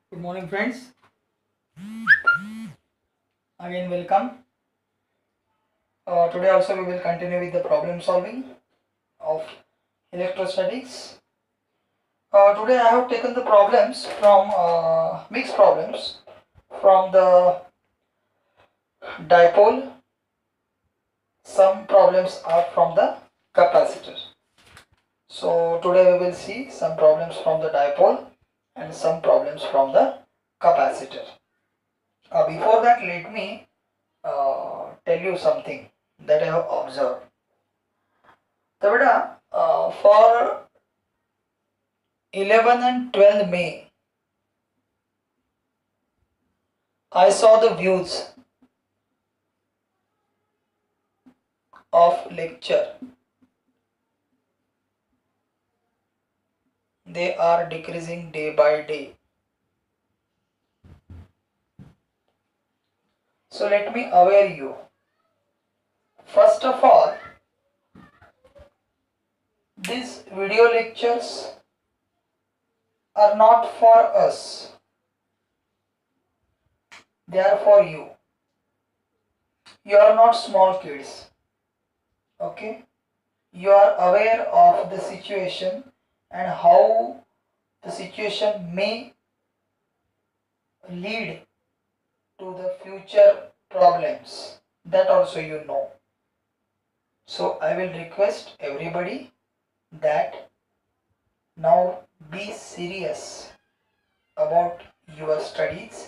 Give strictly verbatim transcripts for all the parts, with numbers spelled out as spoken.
Good morning, friends. Again, welcome. Uh, today also we will continue with the problem solving of electrostatics. Uh, today I have taken the problems from uh, mixed problems from the dipole. Some problems are from the capacitor. So today we will see some problems from the dipole and some problems from the capacitor. Uh, before that, let me uh, tell you something that I have observed. So, beta, uh, for eleventh and twelfth May, I saw the views of lecture. They are decreasing day by day. So let me aware you. First of all, these video lectures are not for us. They are for you. You are not small kids. Okay? You are aware of the situation and how the situation may lead to the future problems. That also you know. So I will request everybody that now be serious about your studies.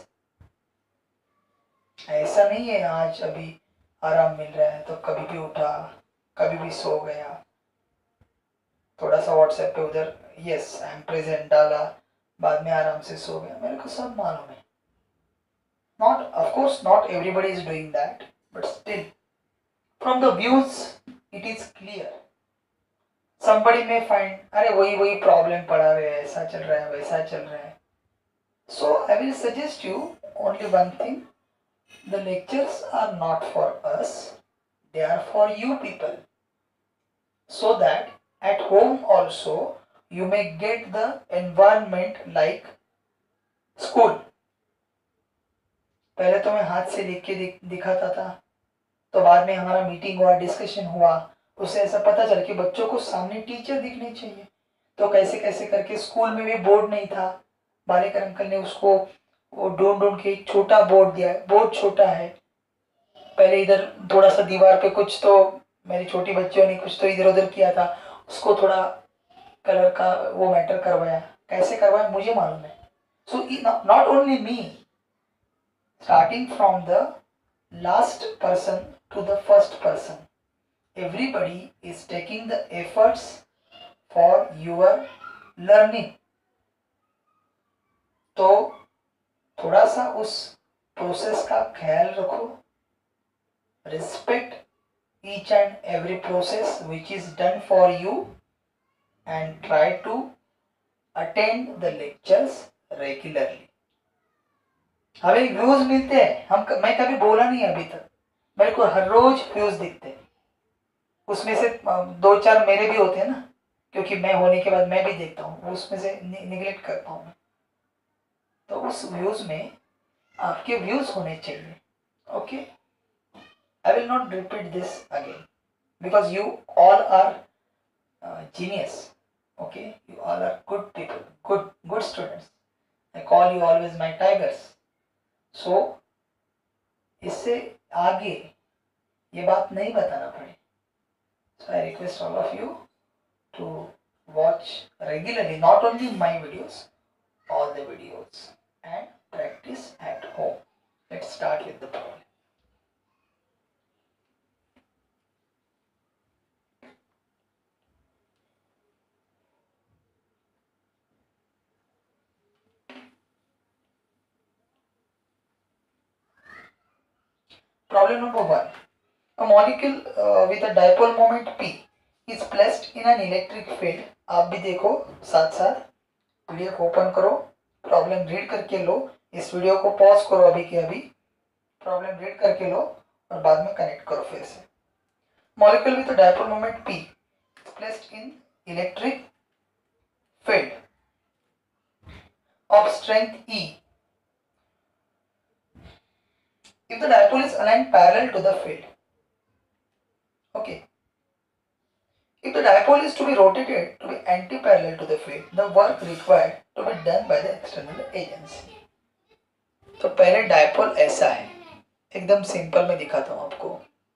ऐसा नहीं है आज अभी आराम मिल रहा है तो कभी भी उठा कभी भी सो गया थोड़ा सा व्हाट्सएप पे उधर यस आई एम प्रेजेंट डाला बाद में आराम से सो गया मेरे को सब मालूम है not of course not everybody is doing that but still from the views it is clear somebody may find अरे वही वही प्रॉब्लम पढ़ा रहे हैं ऐसा चल रहा है वैसा चल रहा है so I will suggest you only one thing the lectures are not for us they are for you people so that at home also you may get the environment like school पहले तो मैं हाथ से लिख के दिख, दिखाता था तो बाद में हमारा मीटिंग हुआ डिस्कशन हुआ उससे ऐसा पता चला कि बच्चों को सामने टीचर दिखने चाहिए तो कैसे कैसे करके स्कूल में भी बोर्ड नहीं था बालेकर अंकल ने उसको वो ढूंढ ढूंढ के एक छोटा बोर्ड दिया है बोर्ड छोटा है पहले इधर थोड़ा सा दीवार पे कुछ तो मेरी छोटी बच्चियों ने कुछ तो इधर उधर किया था उसको थोड़ा कलर का वो मैटर करवाया कैसे करवाया मुझे मालूम है so not only me starting from the last person to the first person everybody is taking the efforts for your learning तो थोड़ा सा उस प्रोसेस का ख्याल रखो respect each and every process which is done for you and try to attend the lectures regularly हमें views मिलते हैं हम मैं कभी बोला नहीं अभी तक मेरे को हर रोज व्यूज दिखते हैं उसमें से दो चार मेरे भी होते हैं ना क्योंकि मैं होने के बाद मैं भी देखता हूँ उसमें से निगलेक्ट करता हूँ मैं तो उस व्यूज में आपके व्यूज होने चाहिए okay I will not repeat this again because you all are genius okay you all are good people good good students I call you always my tigers so so, इससे आगे ये बात नहीं बताना पड़े so I request all of you to watch regularly not only my videos all the videos and practice at home let's start with the problem Problem number one. A molecule uh, with a dipole moment P is placed in an electric field. आप भी देखो साथ साथ PDF open करो problem read करके लो इस video को पॉज करो अभी के अभी प्रॉब्लम रीड करके लो और बाद में कनेक्ट करो फिर से molecule with a dipole moment P is placed in electric field of strength E dipole is aligned parallel to the field. Okay. If the dipole is to be rotated to be anti-parallel to the field, the work required to be done by the external agency. तो पहले dipole ऐसा है, एकदम simple में दिखाता हूं आपको.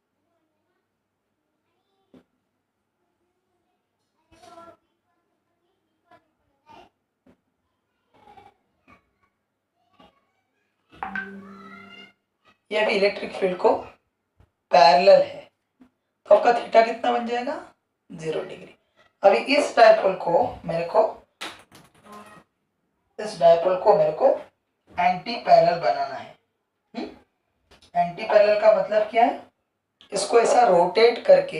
ये भी इलेक्ट्रिक फील्ड को पैरेलल है, तो आपका थीटा कितना बन जाएगा, जीरो डिग्री. अभी इस डायपोल को मेरे को इस डायपोल को मेरे को एंटी पैरेलल बनाना है. एंटी पैरेलल का मतलब क्या है, इसको ऐसा रोटेट करके,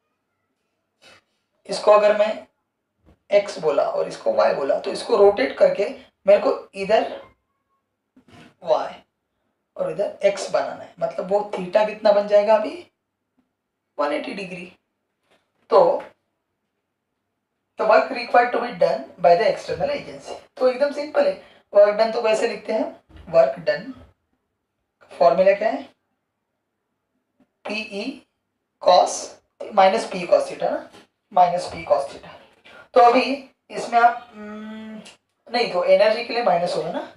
इसको अगर मैं x बोला और इसको y बोला, तो इसको रोटेट करके मेरे को इधर y और इधर x बनाना है. मतलब वो थीटा कितना बन जाएगा अभी, वन एटी डिग्री. तो the work required to be done by the external agency. तो एकदम सिंपल है. वर्क डन तो कैसे लिखते हैं, वर्क डन फॉर्मूला क्या है, PE cos minus P cos theta ना, माइनस पी कॉस थीटा. तो अभी इसमें आप नहीं, तो एनर्जी के लिए माइनस होगा ना,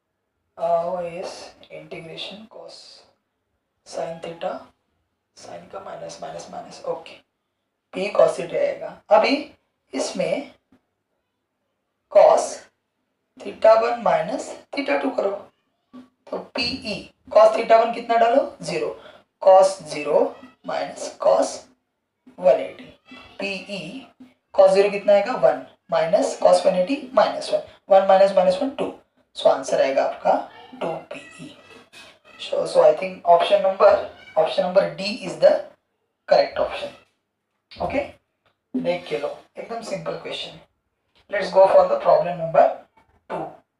इस integration cos sine theta, sine का minus minus minus, okay, P cos theta आएगा. अभी इसमें cos theta one minus theta two करो, तो पीई कॉस थीटा वन कितना डालो, zero, cos zero minus cos one eighty, PE cos zero कितना आएगा, one minus cos one eighty minus one, one minus minus one two. So answer आएगा आपका two PE. So so I think option number option number D is the correct option. Okay, देख के लो, एकदम simple question. Let's go for the problem number two.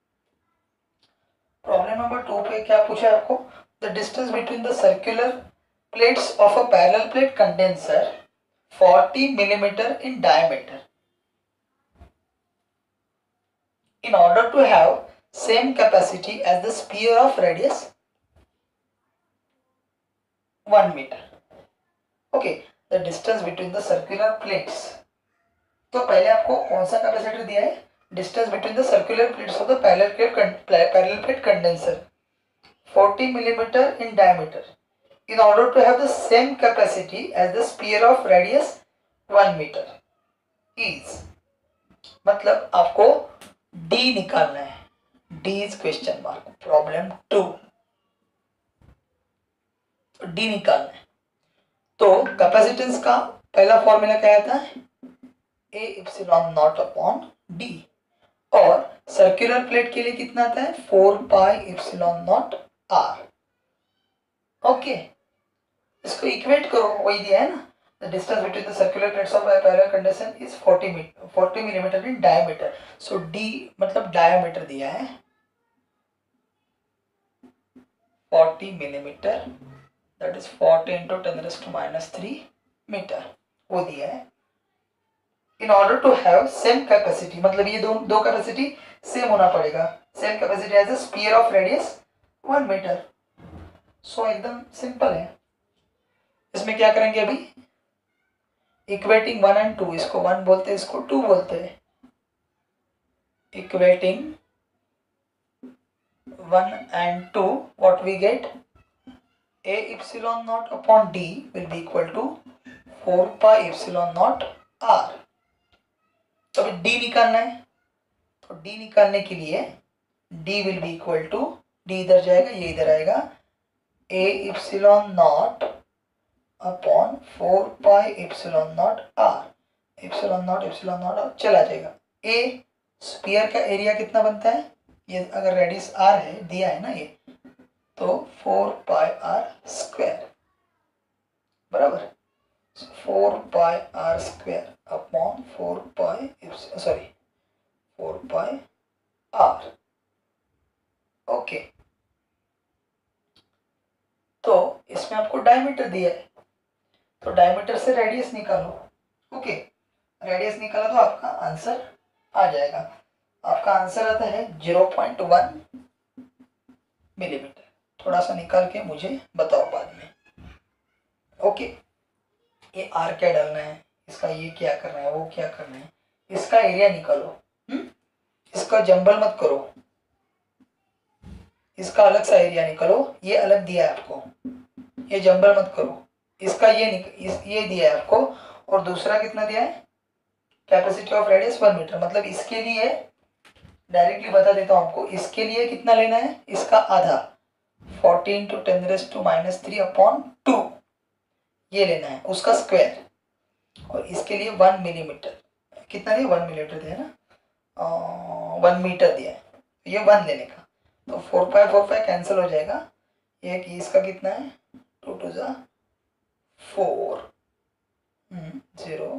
Problem number two पे क्या पूछा है आपको, the distance between the circular plates of a parallel plate condenser forty millimetre in diameter. In order to have same capacity as the sphere of radius one meter. Okay, the distance between the circular plates. तो पहले आपको कौन सा capacity दिया है, distance between the circular plates of the parallel plate parallel plate condenser forty millimetre in diameter. In order to have the same capacity as the sphere of radius one meter is, मतलब आपको D निकालना है. D is question mark. Problem two, D निकालना है. तो capacitance का पहला formula क्या आता है, A epsilon not upon D, और सर्कुलर प्लेट के लिए कितना आता है, four pi epsilon not R. Okay, इसको इक्वेट करो, वही दिया है ना, the distance between the circular plates of a parallel conduction is forty forty millimetre in diameter. So D मतलब डायमीटर दिया है forty millimetre, that is forty into ten raise to minus three metre, वो दिया है. In order to have same capacity, मतलब ये दो दो कैपेसिटी सेम होना पड़ेगा, same capacity as a sphere of radius one metre. So एकदम सिंपल है. इसमें क्या करेंगे अभी, इक्वेटिंग वन एंड टू, इसको वन बोलते हैं, इसको टू बोलते हैं. Equating one and two, what we get, A epsilon not upon D will be equal to four pi epsilon not R. तो अभी डी निकालना है, तो डी निकालने के लिए D will be equal to, D इधर जाएगा, ये इधर आएगा, A epsilon not upon four pi epsilon not R. Epsilon not epsilon not चला जाएगा. ए स्फीयर का एरिया कितना बनता है, ये अगर रेडियस आर है, दिया है ना ये, तो फोर पाई आर स्क्वायर बराबर, four pi R square upon four pi sorry four pi R. Okay, तो इसमें आपको डायमीटर दिया है, तो डायमीटर से रेडियस निकालो. ओके, रेडियस निकाला तो आपका आंसर आ जाएगा. आपका आंसर आता है जीरो पॉइंट वन मिलीमीटर. थोड़ा सा निकाल के मुझे बताओ बाद में। ओके, ये आर क्या डालना है, इसका ये क्या करना है, वो क्या करना है, इसका एरिया निकालो। हम्म, इसका जंबल मत करो, इसका अलग सा एरिया निकालो, ये अलग दिया है आपको, ये जंबल मत करो, इसका ये निक, इस, ये दिया है आपको, और दूसरा कितना दिया है, capacity of radius one metre. मतलब इसके लिए डायरेक्टली बता देता हूँ आपको, इसके लिए कितना लेना है, इसका आधा, fourteen two ten raise to minus three upon two, ये लेना है उसका स्क्वायर, और इसके लिए वन मिलीमीटर, कितना दिया, वन मिलीमीटर दिया ना, वन मीटर दिया है, ये वन लेने का। तो four five four five cancel हो जाएगा, ये कि इसका कितना है, टू टू जा फोर, जीरो,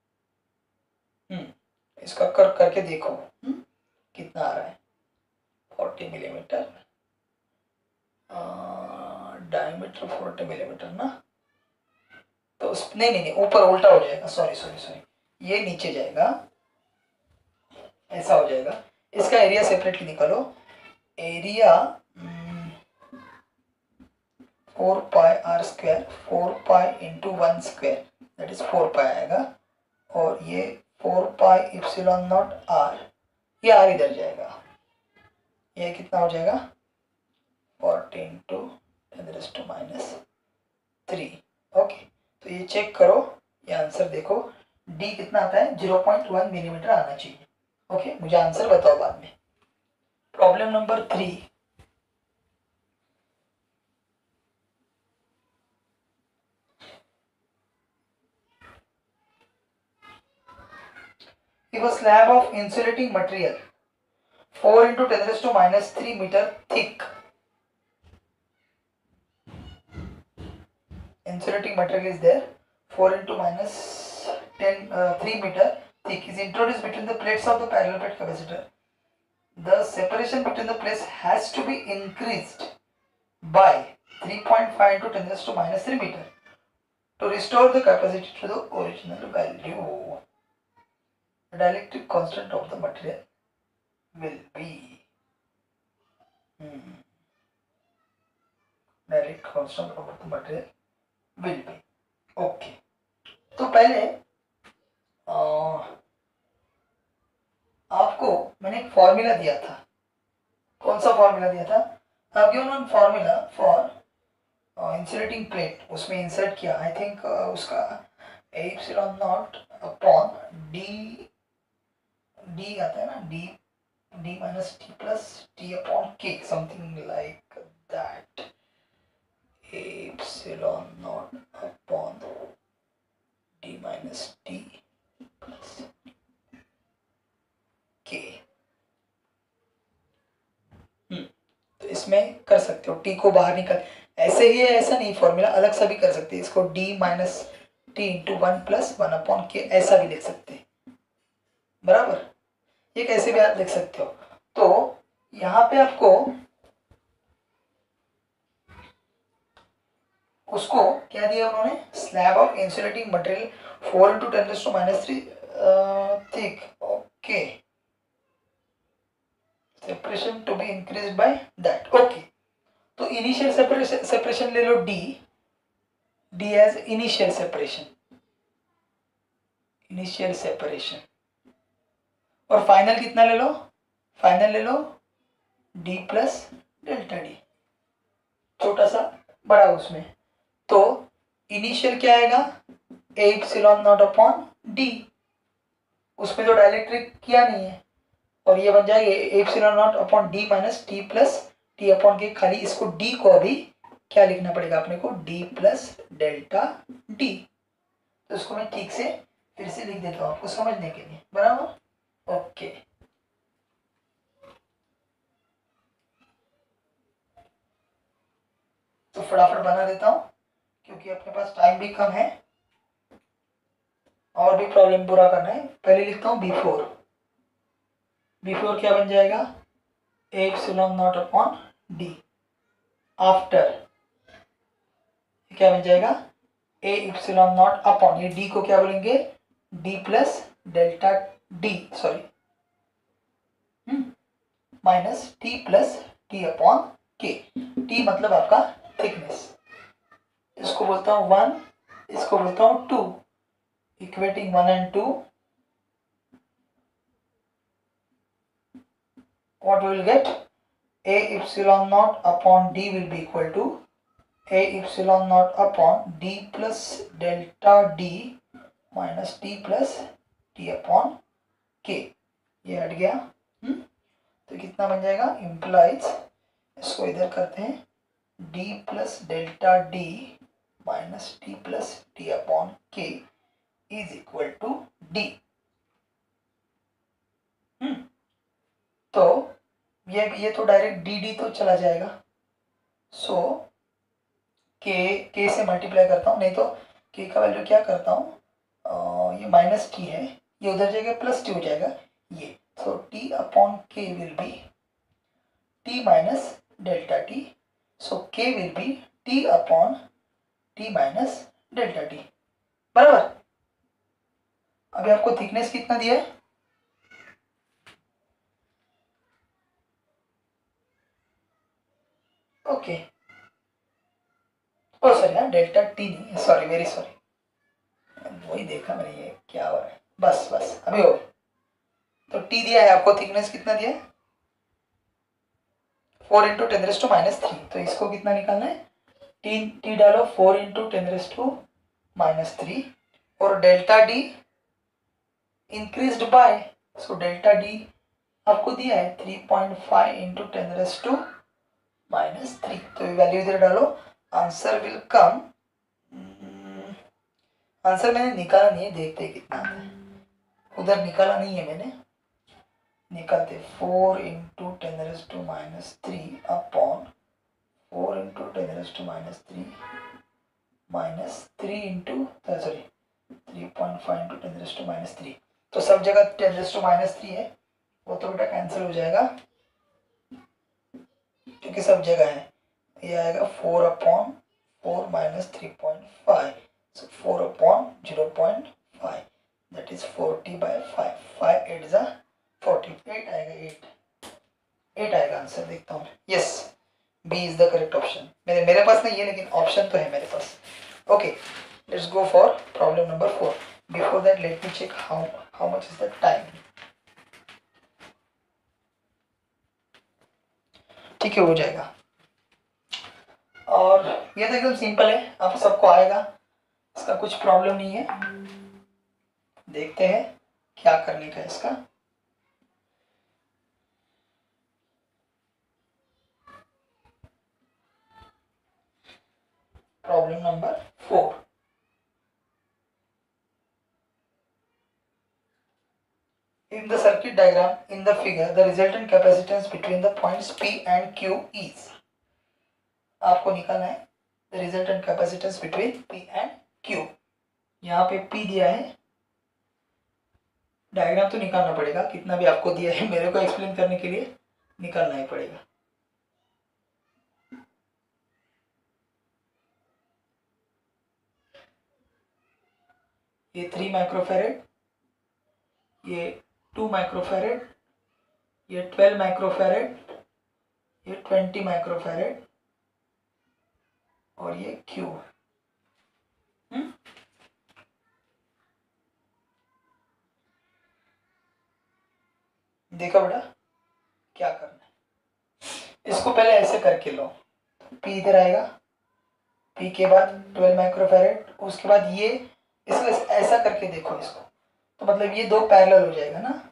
इसका कर करके देखो हुँ? कितना आ रहा है, forty millimetre, diameter forty millimetre ना, तो उस नहीं नहीं नहीं ऊपर उल्टा हो जाएगा, सॉरी सॉरी सॉरी, ये नीचे जाएगा, ऐसा हो जाएगा। इसका एरिया सेपरेटली निकालो, area four pi R square, four pi into one square, that is four pi आएगा, और ये four pi epsilon not R, ये आर इधर जाएगा, ये कितना हो जाएगा, fourteen two ten raise to minus three. Okay, तो ये चेक करो, ये आंसर देखो, डी कितना आता है, जीरो पॉइंट वन मिलीमीटर आना चाहिए। ओके, मुझे आंसर बताओ बाद में। Problem number three, if a slab of insulating material four into ten raised to minus three meter thick, insulating material is there, four into minus ten, uh, three meter thick is introduced between the plates of the parallel plate capacitor. The separation between the plates has to be increased by three point five into ten raised to minus three meter to restore the capacity to the original value. The dielectric constant of the material will be hmm, dielectric constant of the material will be okay. तो पहले आ, आपको मैंने एक formula दिया था, कौन सा formula दिया था, I've given one formula for insulating plate, उसमें इंसर्ट किया, आई थिंक उसका epsilon not upon D, D आता है ना, D D minus T plus T upon K, something like that, epsilon not upon D minus T plus K. तो इसमें कर सकते हो, टी को बाहर निकाल, ऐसे ही है, ऐसा नहीं, फॉर्मूला अलग सा भी कर सकते हैं, इसको D minus T into one plus one upon K ऐसा भी लिख सकते हैं, बराबर, ये कैसे भी आप लिख सकते हो। तो यहाँ पे आपको उसको क्या दिया उन्होंने, slab of insulating material four into ten raise to minus three thick, okay, separation to be increase by that, okay. तो इनिशियल सेपरेशन, सेपरेशन ले लो D, D as initial separation, initial separation, और फाइनल कितना ले लो, final ले लो D plus delta D, छोटा सा बड़ा उसमें, तो इनिशियल क्या आएगा, एप्सिलॉन नॉट अपॉन डी, उसमें तो डायलेक्ट्रिक किया नहीं है, और ये बन जाएगा epsilon not upon D minus T plus T upon K, खाली इसको डी को अभी क्या लिखना पड़ेगा अपने को, डी प्लस डेल्टा डी। तो इसको मैं ठीक से फिर से लिख देता हूँ आपको समझने के लिए, बराबर, ओके। तो फटाफट बना देता हूँ क्योंकि अपने पास टाइम भी कम है, और भी प्रॉब्लम पूरा करना है। पहले लिखता हूँ बिफोर, बिफोर क्या बन जाएगा, epsilon not upon D, after क्या बन जाएगा, ए एप्सिलॉन नॉट अपॉन, ये डी को क्या बोलेंगे, D plus delta D, sorry, minus T plus T upon K. T मतलब आपका थिकनेस, इसको बोलता हूँ वन, इसको बोलता हूँ two, equating one and two, what we will get, a epsilon naught upon d will be equal to a epsilon naught upon d plus delta d minus t plus t upon k। ये हट गया। हुँ? तो कितना बन जाएगा, implies, इसको इधर करते हैं, d plus delta d minus T plus T upon K is equal to d। तो ये ये तो डायरेक्ट डी डी तो चला जाएगा, सो के के से मल्टीप्लाई करता हूँ, नहीं तो के का वैल्यू क्या करता हूँ, ये माइनस टी है, ये उधर जाएगा प्लस टी हो जाएगा ये, so T upon K will be T minus delta T, so K will be T upon T minus delta T, बराबर। अभी आपको थिकनेस कितना दिया है, ओके, ओ सॉरी हाँ डेल्टा टी नहीं, सॉरी वेरी सॉरी, वही देखा मैंने, ये क्या हो रहा है, बस बस अभी हो। तो टी दिया है आपको, थिकनेस कितना दिया है, four into ten raise to minus three, तो इसको कितना निकालना है, टी टी डालो four into ten raise to minus three, और delta D increased by, so delta D आपको दिया है three point five into ten raise to minus three, तो वैल्यू इधर डालो, आंसर विल कम, आंसर मैंने निकाला नहीं है, देखते कितना आता है, उधर निकाला नहीं है मैंने, निकालते four into ten raise to minus three upon four into ten raise to minus three minus three into sorry three point five into ten raise to minus three, तो सब जगह ten raise to minus three है, वो तो बेटा cancel हो जाएगा क्योंकि सब जगह है, ये आएगा four upon four minus three point five, so four upon zero point five, that is forty by five, five eight जा फोर्टी, एट आएगा, एट एट आएगा आंसर, देखता हूँ, yes B is the correct option. मेरे मेरे पास नहीं है लेकिन ऑप्शन तो है मेरे पास। Okay, let's go for problem number four. Before that let me check how how much is the time. ठीक है, हो जाएगा, और ये तो एकदम सिंपल है, आप सबको आएगा, इसका कुछ प्रॉब्लम नहीं है। देखते हैं क्या करने का इसका। Problem number four, in the circuit diagram in the figure the resultant capacitance between the points P and Q is, आपको निकालना है the resultant capacitance between P and Q। यहाँ पे P दिया है, डायग्राम तो निकालना पड़ेगा, कितना भी आपको दिया है मेरे को एक्सप्लेन करने के लिए निकालना ही पड़ेगा। ये थ्री माइक्रोफेरेड, ये टू माइक्रोफेरेड, ये ट्वेल्व माइक्रोफेरेड, ये ट्वेंटी माइक्रोफेरेड, और ये Q। हम्म देखा बेटा क्या करना है, इसको पहले ऐसे करके लो, P इधर आएगा, P के बाद ट्वेल्व माइक्रोफेरेड, उसके बाद ये, इसको ऐसा करके देखो इसको, तो मतलब ये दो पैरेलल हो जाएगा ना,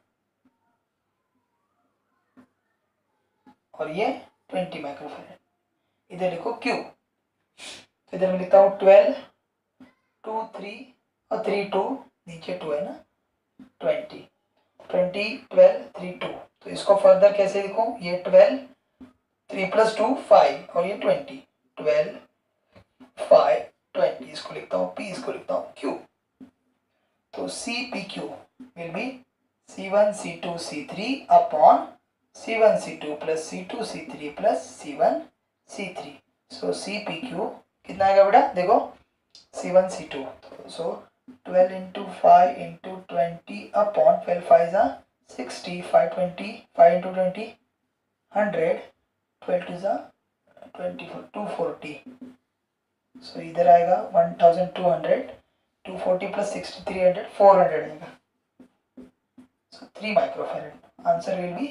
और ये ट्वेंटी माइक्रोफेरेड, इधर लिखो Q, तो इधर मैं लिखता हूँ ट्वेल्व, टू थ्री और थ्री टू, नीचे टू है ना, twenty, twenty twelve three two, तो इसको फर्दर कैसे लिखूं, ये twelve, three plus two five, और ये ट्वेंटी, ट्वेल्व फाइव ट्वेंटी, इसको लिखता हूँ P, इसको लिखता हूँ Q, तो C P Q will be C one C two C three upon C one C two plus C two C three plus C one C three, so C P Q कितना आएगा बेटा, देखो C one C two, so twelve into five into twenty upon twelve five जा sixty, five twenty, five into twenty hundred, twelve two जा twenty four two forty, so इधर आएगा one thousand two hundred, to forty plus sixty three hundred, four hundred आएगा, so three microfarad. Answer will be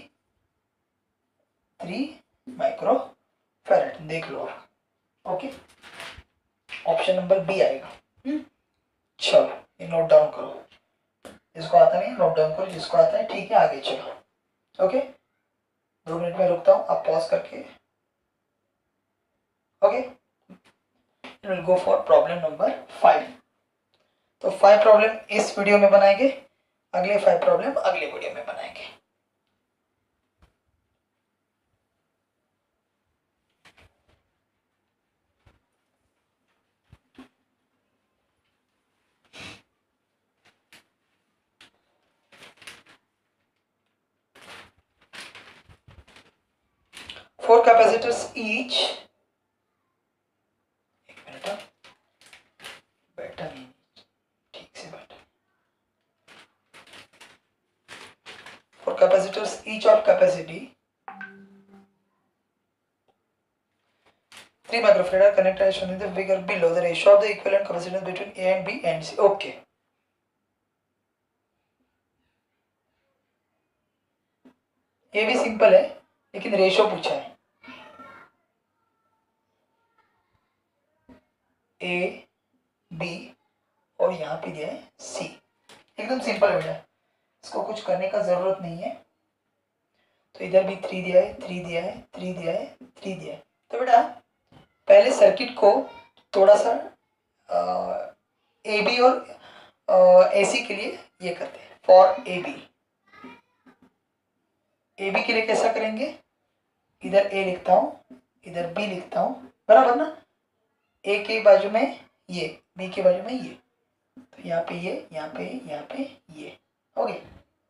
three microfarad, देख लो आप। Okay, option number B आएगा। हुँ? चलो ये नोट डाउन करो, जिसको आता नहीं नोट डाउन करो, जिसको आता है ठीक है, आगे चलो। ओके, दो मिनट में रुकता हूँ, आप पॉज करके। Okay, will go for problem number five. तो फाइव प्रॉब्लम इस वीडियो में बनाएंगे, अगले फाइव प्रॉब्लम अगले वीडियो में बनाएंगे। Four capacitors each, एक मिनट, बैठा नहीं ठीक से, बैठा। Four capacitors each of capacity three microfarad are connected as shown in the figure below. The ratio of the equivalent capacitance between A and B and C. Okay. ये भी simple है, लेकिन रेशियो पूछा है। ए, बी और यहाँ पे दिया है सी, एकदम सिंपल बेटा, इसको कुछ करने का जरूरत नहीं है। तो इधर भी थ्री दिया है, थ्री दिया है, थ्री दिया है, थ्री दिया है। तो बेटा पहले सर्किट को थोड़ा सा ए बी और ए सी के लिए ये करते हैं। For A B, A B के लिए कैसा करेंगे, इधर ए लिखता हूँ, इधर बी लिखता हूँ, बराबर ना। ए के बाजू में ये, बी के बाजू में ये, तो यहाँ पे ये, यहाँ पे यहाँ पे ये, हो गया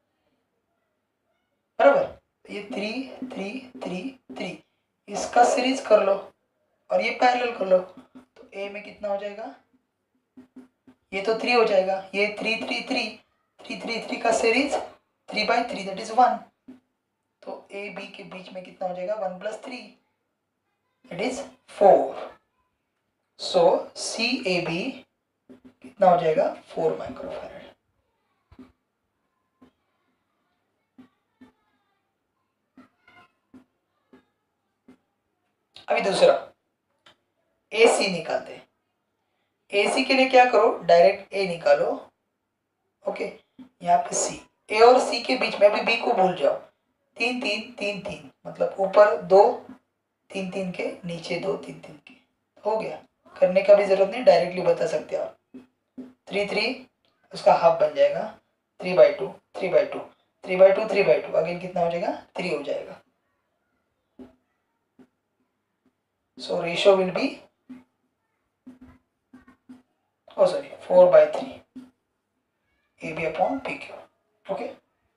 बराबर। ये थ्री थ्री थ्री थ्री, इसका सीरीज कर लो और ये पैरेलल कर लो, तो ए में कितना हो जाएगा, ये तो थ्री हो जाएगा, ये three three three three three three का series three by three that is one, तो ए बी के बीच में कितना हो जाएगा, one plus three that is four. So C A B कितना हो जाएगा, फोर माइक्रोफैरेड। अभी दूसरा ए सी निकालते हैं। ए सी के लिए क्या करो, डायरेक्ट ए निकालो। ओके, यहाँ पे सी, ए और सी के बीच में, अभी बी को भूल जाओ, तीन तीन तीन तीन, मतलब ऊपर दो तीन तीन के, नीचे दो तीन तीन के, हो गया। करने का भी जरूरत नहीं, डायरेक्टली बता सकते हो आप। थ्री थ्री उसका हाफ बन जाएगा, three by two, three by two, three by two, three by two, again कितना हो जाएगा, थ्री हो जाएगा। So ratio will be, oh sorry, four by three, A B upon P Q. Okay,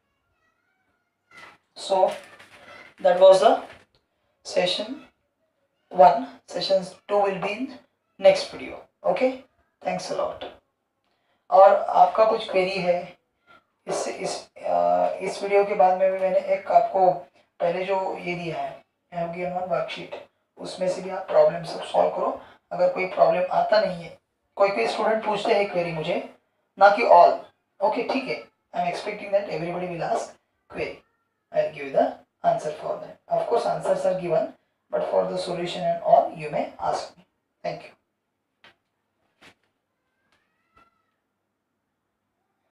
so that was the session one. Session two will be in next video. Okay, thanks a lot. और आपका कुछ query है इस इस आ, इस video के बाद में भी मैंने एक आपको पहले जो ये दिया है, I have given one worksheet, उसमें से भी आप प्रॉब्लम सब सॉल्व करो। अगर कोई प्रॉब्लम आता नहीं है, कोई कोई स्टूडेंट पूछते हैं क्वेरी मुझे, ना कि ऑल। ओके ठीक है, I am expecting that everybody will ask query, I will give the answer for that. Of course answers are given, but for the solution and all you may ask me. Thank you.